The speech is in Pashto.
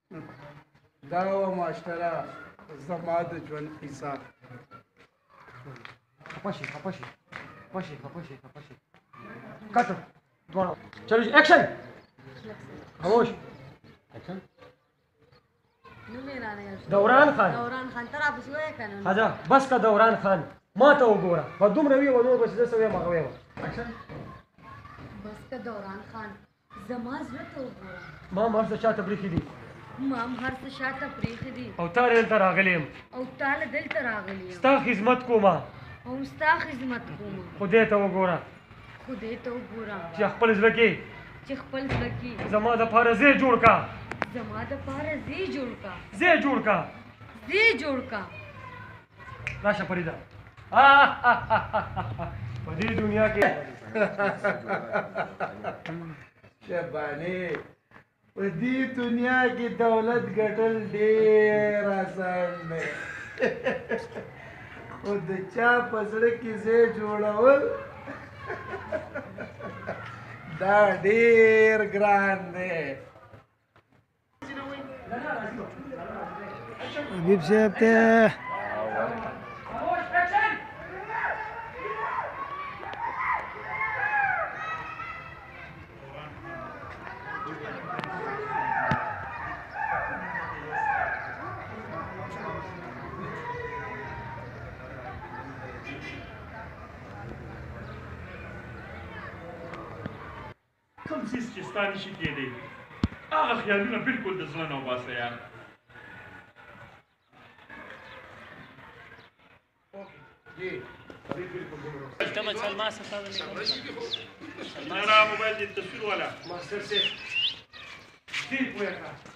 دا و ماشتره زما د ژوند کیسه. خفه شي کټ دواړه چلو ایکشن خاموش ایکشن. دوران خان تر ابو سوې کنه حاجه بس کا دوران خان ما ته وګوره په دومره وی ونور بس زه سوې ما غوې ایکشن. بس کا دوران خان زما زړه ته وګوره ما مرسته چاته بریخي دي ما هر څه شاته پریخي دي او تا دلته راغلی یم او تعالی دلته راغلی یم ستا خدمت کومه او ستا خدمت کوم خدای ته وګوره خدای ته وګوره چې خپل زړه کې چې خپل زړه کې زما دپاره ځای جوړ کا زما دپاره ځای جوړ کا ځای جوړ کا راشه فریده په دې دنیا کې شبانې په دې دنیا کې دولت ګټل ډېر آسان دی خو د چا په زړه کې ځای جوړول دا ډېر ګران دی. حبیب صاحب ته کوم څیز چې ستا نشي کېدی هغه خیالونه بالکل د زړه نه وباسه یار. میرا موبایل دې تصویر والا ماسټر صاحب ډېر پوهه کړه